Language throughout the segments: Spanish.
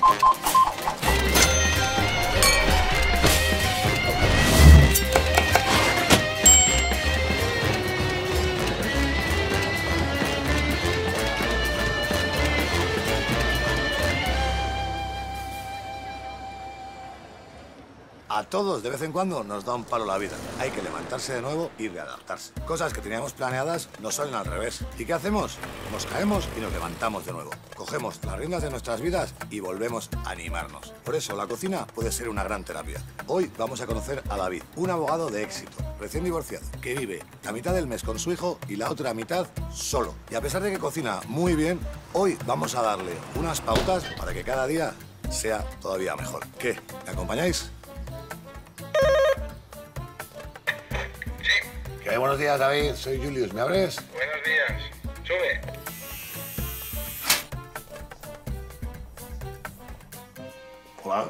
A todos, de vez en cuando, nos da un palo la vida. Hay que levantarse de nuevo y readaptarse. Cosas que teníamos planeadas nos salen al revés. ¿Y qué hacemos? Nos caemos y nos levantamos de nuevo. Cogemos las riendas de nuestras vidas y volvemos a animarnos. Por eso, la cocina puede ser una gran terapia. Hoy vamos a conocer a David, un abogado de éxito, recién divorciado, que vive la mitad del mes con su hijo y la otra mitad solo. Y a pesar de que cocina muy bien, hoy vamos a darle unas pautas para que cada día sea todavía mejor. ¿Qué? ¿Me acompañáis? Buenos días, David. Soy Julius. ¿Me abres? Buenos días. Sube. Hola.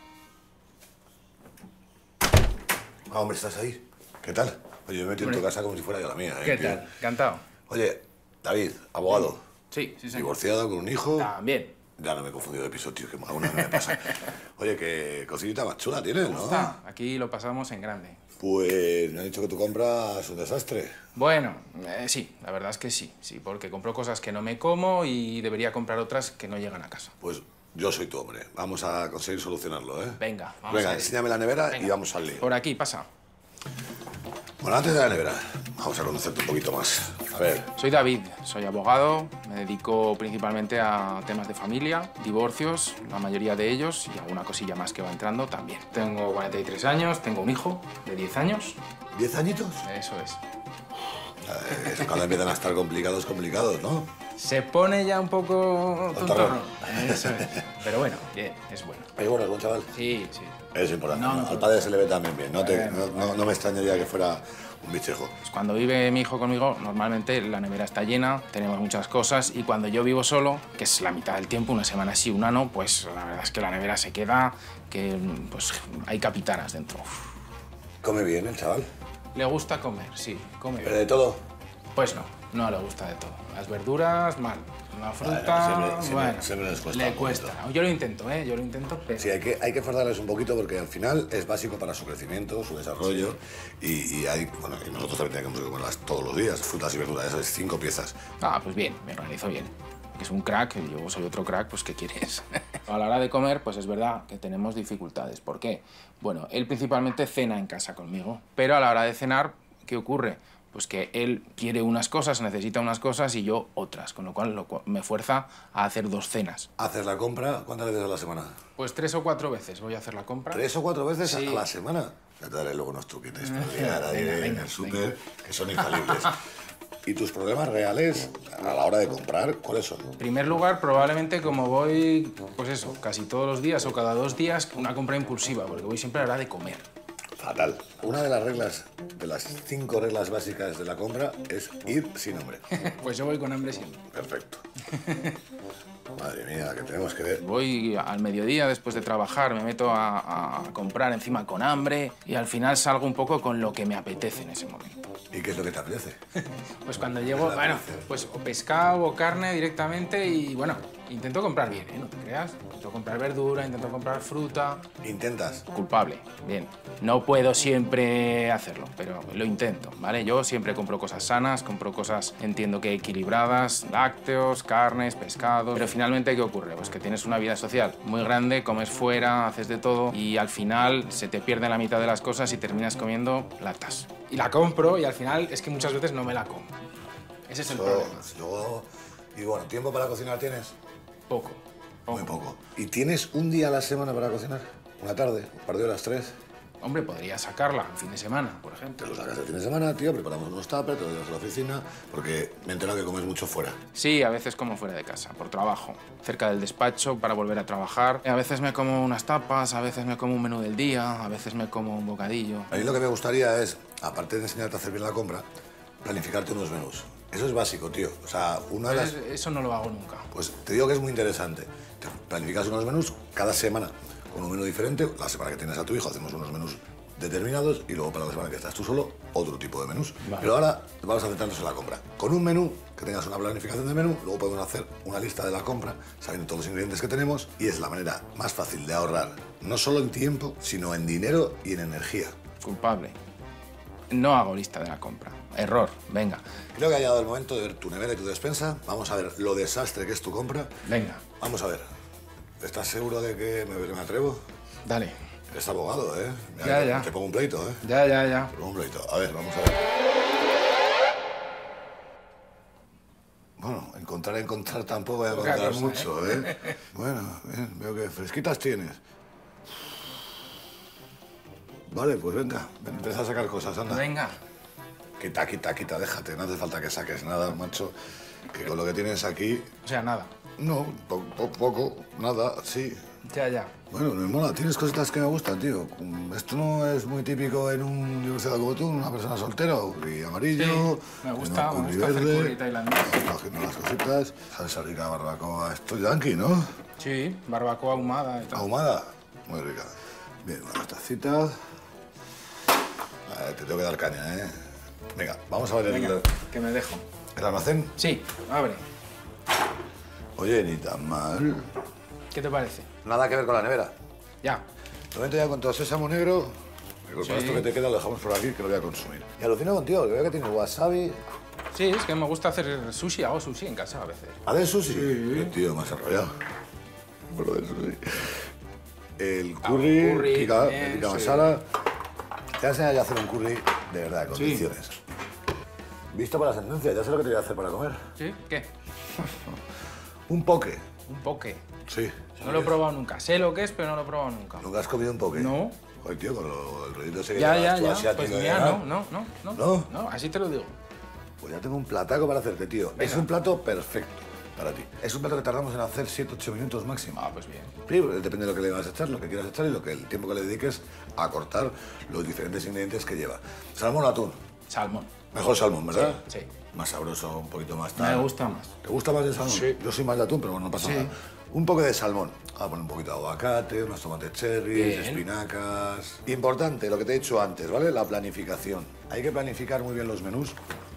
Ah, hombre, ¿estás ahí? ¿Qué tal? Oye, yo me metí en tu casa como si fuera yo la mía, ¿eh? ¿Qué tal? Encantado. Oye, David, abogado. Sí, sí, señor. Divorciado, con un hijo. También. Ya no me he confundido de piso, tío, que alguna vez me pasa. Oye, qué cocinita más chula tienes, ¿no? Aquí lo pasamos en grande. Pues me han dicho que tu compra es un desastre. Bueno, sí, la verdad es que sí. Sí, porque compro cosas que no me como y debería comprar otras que no llegan a casa. Pues yo soy tu hombre. Vamos a conseguir solucionarlo, ¿eh? Venga, vamos Venga, a ir. enséñame la nevera. Venga. Y vamos al lío. Por aquí, pasa. Bueno, antes de la nevera, vamos a conocerte un poquito más. A ver. Soy David, soy abogado, me dedico principalmente a temas de familia, divorcios, la mayoría de ellos, y alguna cosilla más que va entrando también. Tengo 43 años, tengo un hijo de 10 años. ¿10 añitos? Eso es. Es cuando empiezan a estar complicados, ¿no? Se pone ya un poco Tontorrón. Eso es. Pero bueno, bien, es bueno. Es bueno, es buen chaval. Sí, sí. Es importante. No, Al padre se le ve también bien. No me extrañaría que fuera un bichejo. Pues cuando vive mi hijo conmigo, normalmente la nevera está llena, tenemos muchas cosas, y cuando yo vivo solo, que es la mitad del tiempo, una semana sí, una no, pues la verdad es que la nevera se queda, que pues hay capitanas dentro. Uf. ¿Come bien el chaval? Le gusta comer, sí, come bien. ¿Pero de todo? Pues no le gusta de todo. Las verduras, mal. La fruta, siempre les cuesta. Le cuesta. Yo lo intento, yo lo intento, pero... Sí, hay que forzarles un poquito porque al final es básico para su crecimiento, su desarrollo. Y nosotros también tenemos que comerlas todos los días, frutas y verduras, esas 5 piezas. Ah, pues bien, me organizo bien. Que es un crack, yo soy otro crack, pues ¿qué quieres? A la hora de comer, pues es verdad que tenemos dificultades. ¿Por qué? Bueno, él principalmente cena en casa conmigo, pero a la hora de cenar, ¿qué ocurre? Pues que él quiere unas cosas, necesita unas cosas y yo otras, con lo cual me fuerza a hacer 2 cenas. ¿Haces la compra cuántas veces a la semana? Pues 3 o 4 veces voy a hacer la compra. ¿3 o 4 veces sí. a la semana? Ya te daré luego unos truquitos para llegar ahí en el súper, que son infalibles. ¿Y tus problemas reales a la hora de comprar, cuáles son? En primer lugar, probablemente como voy, pues eso, casi todos los días o cada 2 días, una compra impulsiva, porque voy siempre a la hora de comer. Fatal. Una de las reglas, de las 5 reglas básicas de la compra, es ir sin hambre. Pues yo voy con hambre siempre. Perfecto. Madre mía, que tenemos que ver. Voy al mediodía después de trabajar, me meto a comprar encima con hambre y al final salgo un poco con lo que me apetece en ese momento. ¿Y qué es lo que te apetece? Pues cuando llego, bueno, pues o pescado o carne directamente y bueno, intento comprar bien, no te creas. Intento comprar verdura, intento comprar fruta. ¿Intentas? Culpable, bien. No puedo siempre hacerlo, pero lo intento, ¿vale? Yo siempre compro cosas sanas, compro cosas, entiendo que equilibradas, lácteos, carnes, pescados. Pero finalmente, ¿qué ocurre? Pues que tienes una vida social muy grande, comes fuera, haces de todo y al final se te pierde la mitad de las cosas y terminas comiendo latas. Y la compro y al final es que muchas veces no me la como. Ese es el problema. Y bueno, ¿tiempo para cocinar tienes? Poco. Muy poco. ¿Y tienes un día a la semana para cocinar? ¿Una tarde? ¿Un par de horas? ¿3? Hombre, podría sacarla el fin de semana, por ejemplo. Te lo sacas el fin de semana, tío, preparamos unos tuppers, te lo llevas a la oficina, porque me he enterado que comes mucho fuera. Sí, a veces como fuera de casa, por trabajo. Cerca del despacho, para volver a trabajar. A veces me como unas tapas, a veces me como un menú del día, a veces me como un bocadillo. A mí lo que me gustaría es, aparte de enseñarte a hacer bien la compra, planificarte unos menús. Eso es básico, tío. O sea, una de las... Eso no lo hago nunca. Pues te digo que es muy interesante. Te planificas unos menús cada semana con un menú diferente. La semana que tienes a tu hijo hacemos unos menús determinados y luego para la semana que estás tú solo, otro tipo de menús. Vale. Pero ahora vamos a centrarnos en la compra. Con un menú, que tengas una planificación de menú, luego podemos hacer una lista de la compra, sabiendo todos los ingredientes que tenemos, y es la manera más fácil de ahorrar, no solo en tiempo, sino en dinero y en energía. Culpable. No hago lista de la compra. Error, venga. Creo que ha llegado el momento de ver tu nevera y tu despensa. Vamos a ver lo desastre que es tu compra. Venga, Vamos a ver. ¿Estás seguro de que me atrevo? dale. Eres abogado, ¿eh? Ya, ya. Te pongo un pleito, ¿eh? Ya. Te pongo un pleito. A ver, vamos a ver. Bueno, encontrar tampoco voy a Poca encontrar cosa, mucho, ¿eh? Bueno, bien, veo que fresquitas tienes. Vale, pues venga, empieza a sacar cosas, anda. Venga. Quita, déjate, no hace falta que saques nada, macho. Que con lo que tienes aquí, O sea, nada. no, poco, nada, sí. Ya. Bueno, me mola, tienes cositas que me gustan, tío. Esto no es muy típico en un divorciado como tú, una persona soltera, curry amarillo, Sí, me gusta curry hacer verde, curry tailandés. haciendo las cositas, salsa rica, barbacoa, esto es yankee, ¿no? Sí, barbacoa ahumada y tal. Ahumada, muy rica. Bien, unas tacitas. A ver, te tengo que dar caña, ¿eh? Venga, vamos a ver Venga, que me dejo. el almacén. Sí, abre. Oye, ni tan mal. ¿Qué te parece? Nada que ver con la nevera. Ya. De momento ya con todo sésamo negro, y con Sí. esto que te queda lo dejamos por aquí, que lo voy a consumir. Y alucino contigo, que veo que tienes wasabi. Sí, es que me gusta hacer sushi. Hago sushi en casa a veces. ¿Haces sushi? Sí. Tío, más enrollado. Por lo del sushi. El curry, curry, Kika sí. masala. Te voy a enseñar ya a hacer un curry de verdad, con condiciones. Visto para la sentencia, ya sé lo que te voy a hacer para comer. ¿Sí? ¿Qué? Un poke. Un poke. Sí. No lo he probado nunca. Sé lo que es, pero no lo he probado nunca. ¿Nunca has comido un poke? No. Oye, tío, con el rollito ese que Ya. llevas tú asiático Pues de mira, verdad. no. No, así te lo digo. Pues ya tengo un plataco para hacerte, tío. Venga. Es un plato perfecto para ti. Es un plato que tardamos en hacer 7-8 minutos máximo. Ah, pues bien. Sí, pues depende de lo que le vas a echar, lo que quieras echar y el tiempo que le dediques a cortar los diferentes ingredientes que lleva. Salmón o atún. Salmón. Mejor salmón, ¿verdad? Sí. Más sabroso, un poquito más Me tal. gusta más. ¿Te gusta más el salmón? Sí. Yo soy más de atún, pero bueno, no pasa Sí. nada. Un poco de salmón. Vamos a poner un poquito de aguacate, unos tomates cherries, Bien. espinacas. Importante, lo que te he dicho antes, ¿vale? La planificación. Hay que planificar muy bien los menús.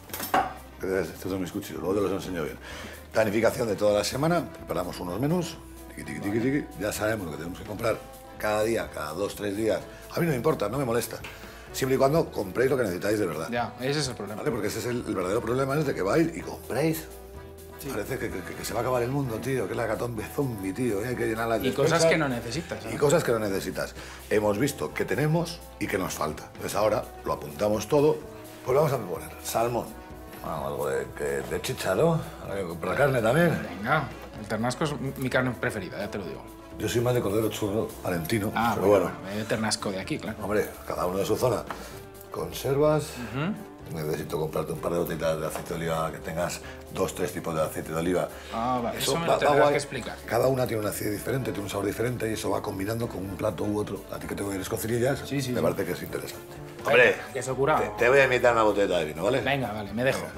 Estos son mis cuchillos, luego te los enseño bien. Planificación de toda la semana, preparamos unos menús, tiqui. Ya sabemos lo que tenemos que comprar cada día, cada 2-3 días. A mí no me importa, no me molesta. Siempre y cuando compréis lo que necesitáis de verdad. Ya, ese es el problema. ¿Vale? Porque ese es el verdadero problema, es de que vais y compréis. Parece que se va a acabar el mundo, tío, que es la hecatombe zombie, tío, hay que llenar las Y cosas que no necesitas. y cosas que no necesitas. Hemos visto que tenemos y que nos falta. Entonces ahora lo apuntamos todo. Pues vamos a proponer salmón. Algo de chicha, ¿no? Para la carne también. Venga, el ternasco es mi carne preferida, ya te lo digo. Yo soy más de cordero churro valentino. Ah, pero bueno. el ternasco de aquí, claro. Hombre, cada uno de su zona. Conservas. Necesito comprarte un par de botellitas de aceite de oliva, que tengas 2-3 tipos de aceite de oliva. Ah, vale, eso me lo tendrás guay. que explicar. Cada una tiene un aceite diferente, tiene un sabor diferente y eso va combinando con un plato u otro. A ti que te voy a ir cocirillas, Sí. me parece que es interesante. Queso curado. Te voy a invitar una botellita de vino, ¿vale? Venga, vale, me dejo.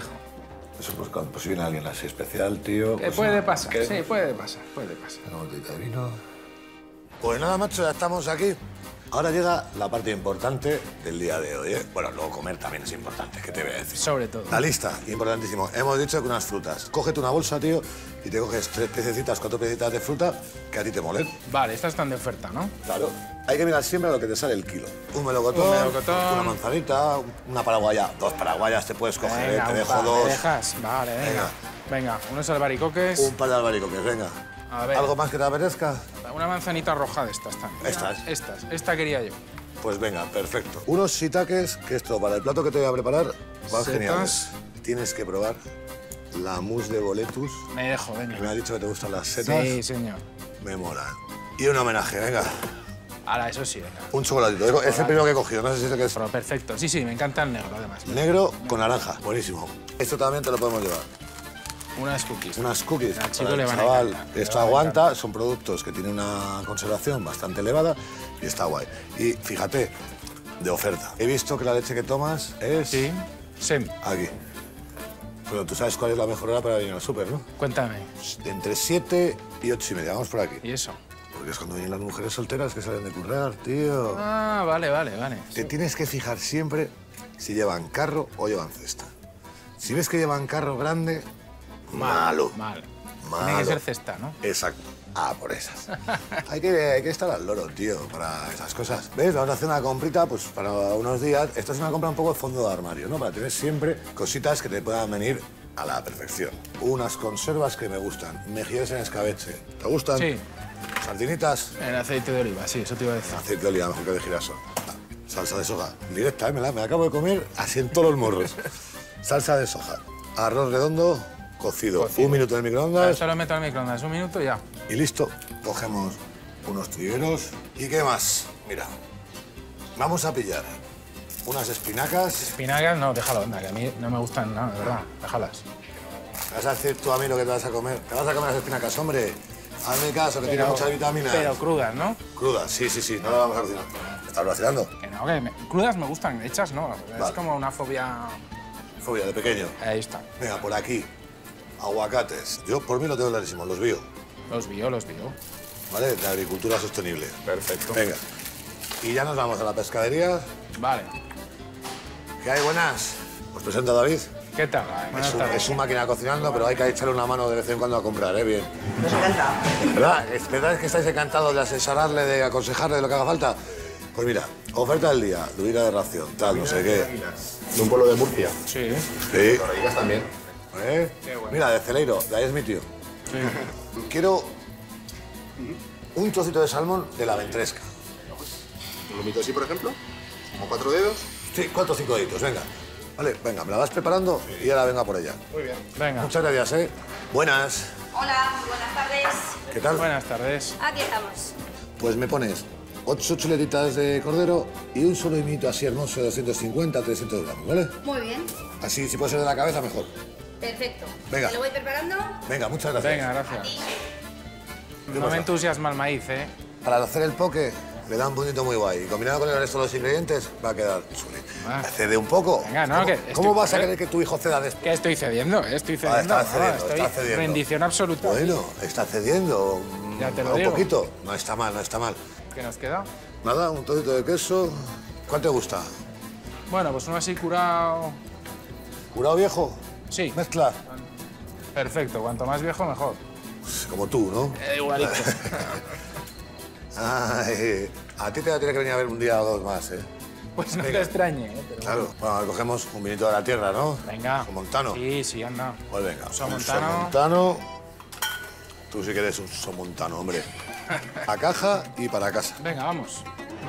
Eso pues, cuando pues, viene alguien así especial, tío. Pues, Puede pasar, ¿qué? sí, puede pasar. Una botellita de vino. Pues nada, macho, ya estamos aquí. Ahora llega la parte importante del día de hoy, ¿eh? Bueno, luego comer también es importante, ¿qué te voy a decir? Sobre todo. La lista, importantísimo. Hemos dicho que unas frutas. Cógete una bolsa, tío, y te coges 3 piececitas, 4 piececitas de fruta que a ti te molen. Vale, estas están de oferta, ¿no? Claro. Hay que mirar siempre a lo que te sale el kilo. Un melocotón, Un melocotón. una manzanita, una paraguaya. 2 paraguayas te puedes coger, Venga, te un dejo par, 2. ¿me dejas? Vale, venga. Venga, unos albaricoques. Un par de albaricoques, venga. A ver. ¿Algo más que te apetezca? Una manzanita roja de estas también. Estas. Esta quería yo. Pues venga, perfecto. Unos shiitakes, que esto para el plato que te voy a preparar van Setas. geniales. Tienes que probar la mousse de boletus. Me dejo, venga. Que me has dicho que te gustan las setas. Sí, señor. Me molan. Y un homenaje, venga. Ahora, eso sí, venga. Un chocolatito. Es el primero que he cogido, no sé si es el que es Pero perfecto. Sí, me encanta el negro, además. negro con naranja. Buenísimo. Esto también te lo podemos llevar. Unas cookies. Unas cookies. Al chico para le el van a chaval. encantar, le Esto van a aguanta, encantar. son productos que tienen una conservación bastante elevada y está guay. Y fíjate, de oferta. He visto que la leche que tomas es Sí. Sem, aquí. Pero tú sabes cuál es la mejor hora para venir al súper, ¿no? cuéntame. Entre 7 y 8:30. Vamos por aquí. ¿Y eso? Porque es cuando vienen las mujeres solteras que salen de currar, tío. Ah, vale. Te tienes que fijar siempre si llevan carro o llevan cesta. Si ves que llevan carro grande, malo. Mal. Malo. Tiene que ser cesta, ¿no? Exacto. Ah, por esas. hay que estar al loro, tío, para esas cosas. ¿Ves? Vamos a hacer una comprita, pues, para unos días. Esta es una compra un poco de fondo de armario, ¿no? Para tener siempre cositas que te puedan venir a la perfección. Unas conservas que me gustan. Mejillones en escabeche. ¿Te gustan? Sí. Sardinitas. En aceite de oliva, sí, eso te iba a decir. Aceite de oliva, mejor que de girasol. Salsa de soja. Directa, me la acabo de comer así en todos los morros. Salsa de soja. Arroz redondo, cocido. 1 minuto en el microondas. Esto lo meto al microondas, 1 minuto y ya. Y listo. Cogemos unos trigueros. ¿Y qué más? Mira, vamos a pillar unas espinacas. Espinacas, no, déjalo, anda, que a mí no me gustan nada, de verdad. Déjalas. ¿Me vas a decir tú a mí lo que te vas a comer? ¿Te vas a comer las espinacas, hombre? Hazme caso, que tiene muchas vitaminas. Pero crudas, ¿no? Crudas, sí, no las vamos a cocinar. ¿Me estás vacilando? Que no, crudas me gustan, hechas no. Es Vale. como una fobia... Fobia de pequeño. Ahí está. Venga, por aquí. Aguacates. Yo por mí lo tengo clarísimo, los vio. Los vio. ¿Vale? De agricultura sostenible. Perfecto. Venga. Y ya nos vamos a la pescadería. Vale. ¿Qué hay, buenas? Os presento a David. ¿Qué tal? Buenas tardes. Es un máquina cocinando, pero hay que echarle una mano de vez en cuando a comprar, ¿eh? Bien. Nos encanta. ¿Verdad que estáis encantados de asesorarle, de aconsejarle de lo que haga falta? Pues mira, oferta del día, dubina de ración, tal, no sé qué. De un pueblo de Murcia. Sí. Sí. Torrellas también. ¿Eh? Qué bueno. Mira, de Celeiro, de ahí es mi tío. Quiero un trocito de salmón de la ventresca. Un lomito así, por ejemplo. Como 4 dedos. Sí, 4 o 5 deditos, venga. Vale, venga, me la vas preparando y ahora venga por ella. Muy bien. Venga. Muchas gracias, ¿eh? Buenas. Hola, muy buenas tardes. ¿Qué tal? Buenas tardes. Aquí estamos. Pues me pones 8 chuletitas de cordero y un solomito así hermoso de 250 300 gramos, ¿vale? Muy bien. Así, si puede ser de la cabeza, mejor. Perfecto. Venga. ¿Te lo voy preparando? Venga, muchas gracias. Venga, A gracias. ti. No pasa? me entusiasma el maíz, ¿eh? Para hacer el poke le da un puntito muy guay. Y combinado con el resto de los ingredientes va a quedar chuli. Ah. Cede un poco. Venga, no, ¿Cómo, que ¿cómo estoy- vas a querer que tu hijo ceda después? Que estoy cediendo, estoy cediendo. está cediendo, estoy está cediendo. rendición absoluta. Bueno, está cediendo. Ya te lo un digo. poquito. No está mal, no está mal. ¿Qué nos queda? Nada, un trocito de queso. ¿Cuánto te gusta? Bueno, pues uno así curado... ¿Curado viejo? Sí. Mezcla. Perfecto, cuanto más viejo, mejor. Como tú, ¿no? Igualito. Ay, a ti te va a tener que venir a ver un día o dos más, ¿eh? Pues no Venga. te extrañe, ¿eh? Pero Claro. Bueno, ahora cogemos un vinito de la tierra, ¿no? Venga. Somontano. Sí, anda. Pues venga. Somontano. Un somontano. Tú sí que eres un somontano, hombre. A caja y para casa. Venga, vamos.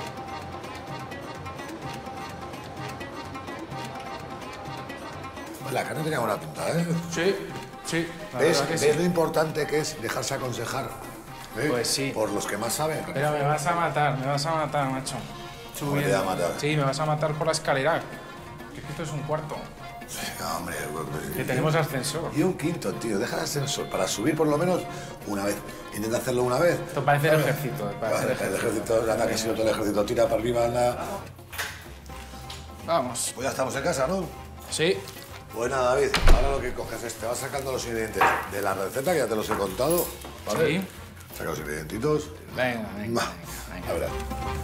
La carne tenía buena pinta, ¿eh? Sí. La ¿Ves, verdad que ¿Ves sí. lo importante que es dejarse aconsejar? ¿Eh? Pues sí. Por los que más saben. Pero me vas a matar, macho. ¿Cómo te voy a matar? Sí, me vas a matar por la escalera. Que esto es un cuarto. No, hombre. Que tenemos ascensor. Y un quinto, tío. Deja el ascensor para subir por lo menos una vez. Intenta hacerlo una vez. Esto parece el ejército. Parece el El ejército. ejército, anda, que si no todo el ejército tira para arriba, anda. Vamos. Pues ya estamos en casa, ¿no? Sí. Pues nada, David, ahora lo que coges es, te vas sacando los ingredientes de la receta, que ya te los he contado, ¿vale? Sí. Saca los ingredientitos. Venga. A ver.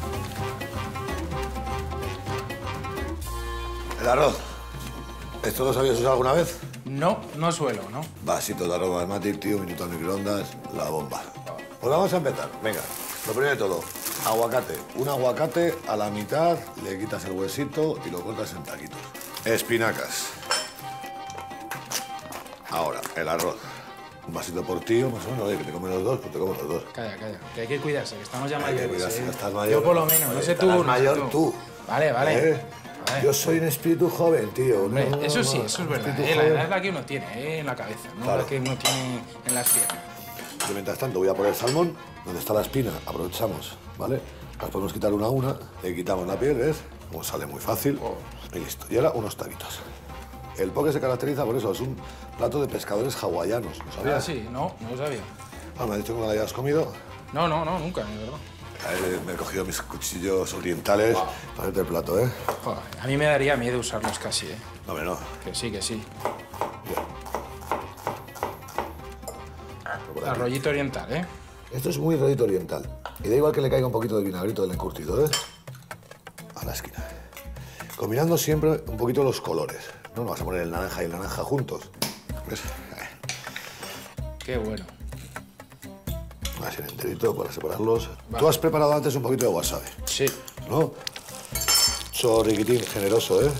El arroz. ¿Esto lo sabías usar alguna vez? No suelo, ¿no? Vasito de arroz basmati, tío, un minuto al microondas, la bomba. Pues vamos a empezar. Venga, lo primero de todo, aguacate. Un aguacate a la mitad, le quitas el huesito y lo cortas en taquitos. Espinacas. Ahora, el arroz. Un vasito por tío, más o menos, oye, que te comen los dos, pues te comes los dos. Calla. Que hay que cuidarse, que estamos ya Hay que mayores. cuidarse, ¿eh? que estás mayor. Yo por lo menos, no sé tú. Estarás no sé mayor tú. Vale. ¿Eh? Vale. Yo soy un espíritu joven, tío. Hombre, No, eso sí, no, eso es un verdad. espíritu La joven. edad es la que uno tiene, en la cabeza, no Claro. la que uno tiene en las piernas. Yo, mientras tanto, voy a poner salmón. Donde está la espina, aprovechamos, ¿vale? Las podemos quitar una a una. Le quitamos la piel, ¿ves? Como sale muy fácil. Y listo. Y ahora unos taquitos. El poke se caracteriza por eso. Es un plato de pescadores hawaianos. ¿Lo sabías? Ah, sí, no lo sabía. Ah, me has dicho que no lo hayas comido. No, nunca, de verdad. A ver, me he cogido mis cuchillos orientales para hacerte el plato, ¿eh? Joder, a mí me daría miedo usarlos casi, ¿eh? No, hombre, no. Que sí. Por aquí. Arrollito oriental, ¿eh? Esto es muy rollito oriental. Y da igual que le caiga un poquito de vinagrito del encurtido, ¿eh? A la esquina. Combinando siempre un poquito los colores. No vas a poner el naranja y el naranja juntos. ¿Ves? Qué bueno. Así en enterito para separarlos. Vale. Tú has preparado antes un poquito de wasabi. Sí. ¿No? Chorriquitín generoso, ¿eh?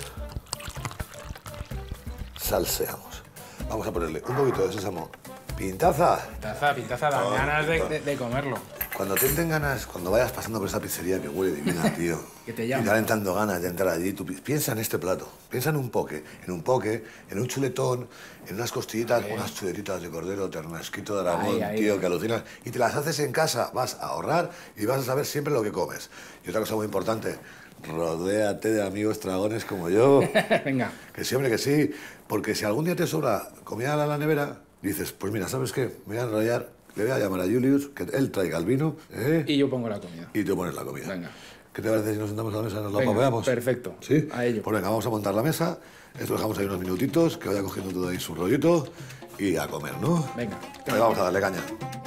Salseamos. Vamos a ponerle un poquito de sésamo. Pintaza. Pintaza, dan ganas de comerlo. Cuando te entren ganas, cuando vayas pasando por esa pizzería que huele divina, tío. Que te llama. Y te van entrando ganas de entrar allí, tú piensa en este plato. Piensa en un poke, en un chuletón, en unas costillitas, unas chuletitas de cordero, ternasquito de Aragón, tío, que alucinas. Y te las haces en casa, vas a ahorrar y vas a saber siempre lo que comes. Y otra cosa muy importante, rodéate de amigos dragones como yo. Venga. Que siempre que sí, porque si algún día te sobra comida a la nevera, dices, pues mira, ¿sabes qué? Me voy a enrollar, le voy a llamar a Julius, que él traiga el vino, ¿eh? Y yo pongo la comida. Y tú pones la comida. Venga. ¿Qué te parece si nos sentamos a la mesa y nos la papeamos? Perfecto. ¿Sí? A ello. Pues venga, vamos a montar la mesa. Esto lo dejamos ahí unos minutitos, que vaya cogiendo todo ahí su rollito y a comer, ¿no? Venga. Ahí vamos a darle caña.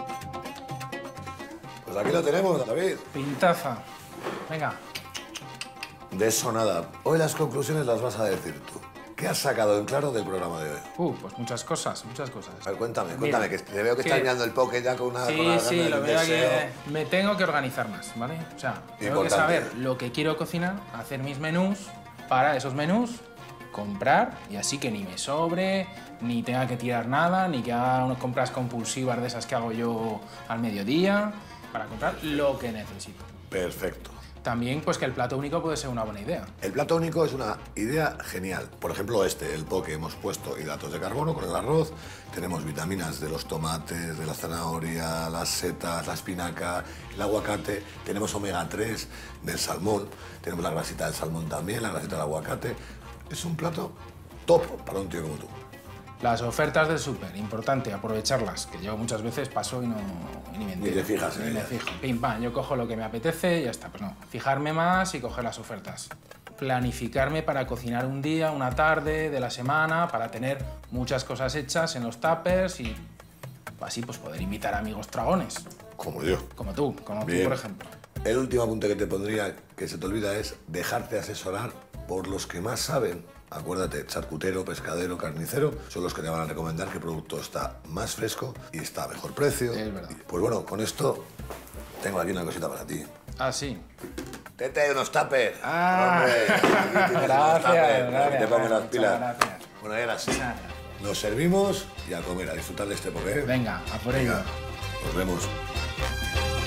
Pues aquí lo tenemos, David. Pintaza. Venga. De eso nada. Hoy las conclusiones las vas a decir tú. ¿Qué has sacado en claro del programa de hoy? Pues muchas cosas, muchas cosas. A ver, cuéntame, Mira, que te veo que estás mirando el poke ya con una... Sí, con las sí, ganas lo del veo deseo. que me tengo que organizar más, ¿vale? O sea, tengo que Importante. saber lo que quiero cocinar, hacer mis menús, para esos menús comprar y así que ni me sobre, ni tenga que tirar nada, ni que haga unas compras compulsivas de esas que hago yo al mediodía, para comprar lo que necesito. Perfecto. También, pues que el plato único puede ser una buena idea. El plato único es una idea genial. Por ejemplo, el poke, hemos puesto hidratos de carbono con el arroz, tenemos vitaminas de los tomates, de la zanahoria, las setas, la espinaca, el aguacate, tenemos omega 3 del salmón, tenemos la grasita del salmón también, la grasita del aguacate. Es un plato top para un tío como tú. Las ofertas del súper, importante, aprovecharlas, que yo muchas veces paso y ni me entero. Ni te fijas en Ni me ellas. fijo. Pim, pam, yo cojo lo que me apetece y ya está. Pues no, fijarme más y coger las ofertas. Planificarme para cocinar un día, una tarde de la semana, para tener muchas cosas hechas en los tuppers y así pues poder invitar a amigos dragones. Como yo. Como tú, Bien. por ejemplo. El último apunte que te pondría, que se te olvida, es dejarte asesorar por los que más saben. Acuérdate, charcutero, pescadero, carnicero, son los que te van a recomendar qué producto está más fresco y está a mejor precio. Es verdad. Pues bueno, con esto tengo aquí una cosita para ti. Ah, sí. Tete de unos tuppers. Ah. Hombre, aquí tienes unos Gracias, tuppers, gracias, que te pongo las muchas pilas. gracias. Bueno, y ahora sí. Muchas gracias. Nos servimos y a comer, a disfrutar de este poke. Venga, a por ello. Venga, nos vemos.